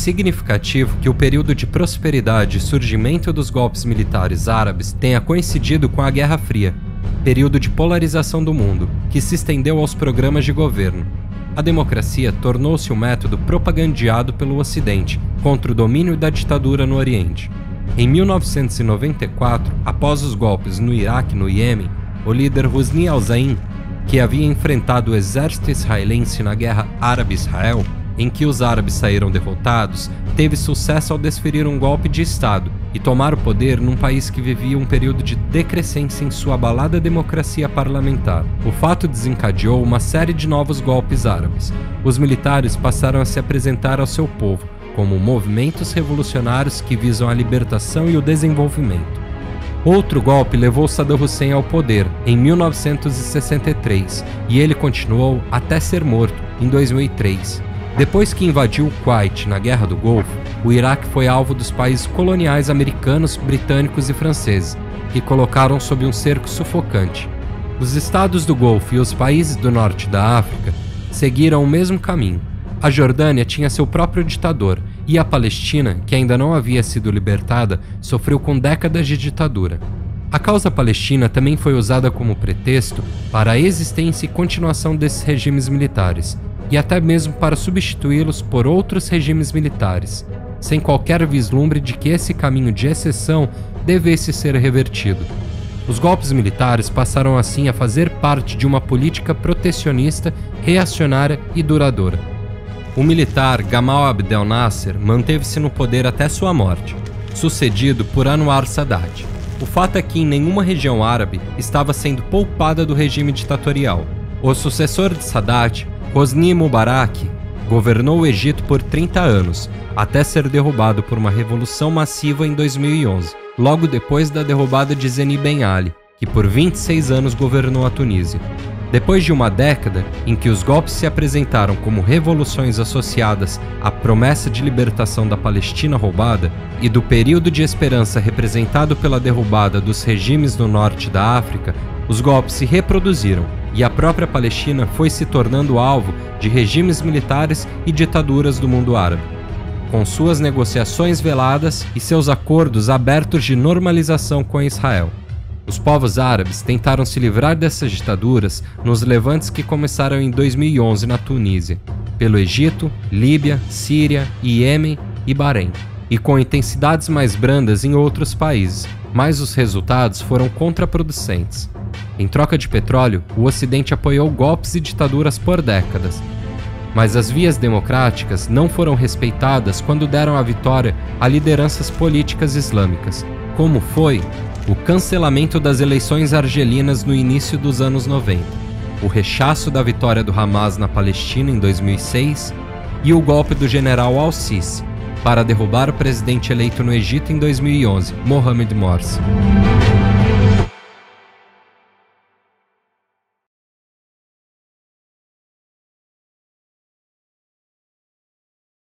significativo que o período de prosperidade e surgimento dos golpes militares árabes tenha coincidido com a Guerra Fria, período de polarização do mundo, que se estendeu aos programas de governo. A democracia tornou-se um método propagandeado pelo Ocidente contra o domínio da ditadura no Oriente. Em 1994, após os golpes no Iraque e no Iêmen, o líder Hosni al-Zain, que havia enfrentado o exército israelense na Guerra Árabe-Israel, em que os árabes saíram derrotados, teve sucesso ao desferir um golpe de Estado e tomar o poder num país que vivia um período de decrescência em sua abalada democracia parlamentar. O fato desencadeou uma série de novos golpes árabes. Os militares passaram a se apresentar ao seu povo como movimentos revolucionários que visam a libertação e o desenvolvimento. Outro golpe levou Saddam Hussein ao poder em 1963 e ele continuou até ser morto em 2003. Depois que invadiu o Kuwait na Guerra do Golfo, o Iraque foi alvo dos países coloniais americanos, britânicos e franceses, que colocaram sob um cerco sufocante. Os estados do Golfo e os países do norte da África seguiram o mesmo caminho. A Jordânia tinha seu próprio ditador, e a Palestina, que ainda não havia sido libertada, sofreu com décadas de ditadura. A causa palestina também foi usada como pretexto para a existência e continuação desses regimes militares, e até mesmo para substituí-los por outros regimes militares, sem qualquer vislumbre de que esse caminho de exceção devesse ser revertido. Os golpes militares passaram assim a fazer parte de uma política protecionista, reacionária e duradoura. O militar Gamal Abdel Nasser manteve-se no poder até sua morte, sucedido por Anwar Sadat. O fato é que em nenhuma região árabe estava sendo poupada do regime ditatorial. O sucessor de Sadat, Hosni Mubarak, governou o Egito por 30 anos, até ser derrubado por uma revolução massiva em 2011, logo depois da derrubada de Zeni Ben Ali, que por 26 anos governou a Tunísia. Depois de uma década em que os golpes se apresentaram como revoluções associadas à promessa de libertação da Palestina roubada e do período de esperança representado pela derrubada dos regimes no norte da África, os golpes se reproduziram e a própria Palestina foi se tornando alvo de regimes militares e ditaduras do mundo árabe, com suas negociações veladas e seus acordos abertos de normalização com Israel. Os povos árabes tentaram se livrar dessas ditaduras nos levantes que começaram em 2011 na Tunísia, pelo Egito, Líbia, Síria, Iêmen e Bahrein, e com intensidades mais brandas em outros países, mas os resultados foram contraproducentes. Em troca de petróleo, o Ocidente apoiou golpes e ditaduras por décadas, mas as vias democráticas não foram respeitadas quando deram a vitória a lideranças políticas islâmicas, como foi o cancelamento das eleições argelinas no início dos anos 90, o rechaço da vitória do Hamas na Palestina em 2006 e o golpe do general al-Sisi para derrubar o presidente eleito no Egito em 2011, Mohamed Morsi.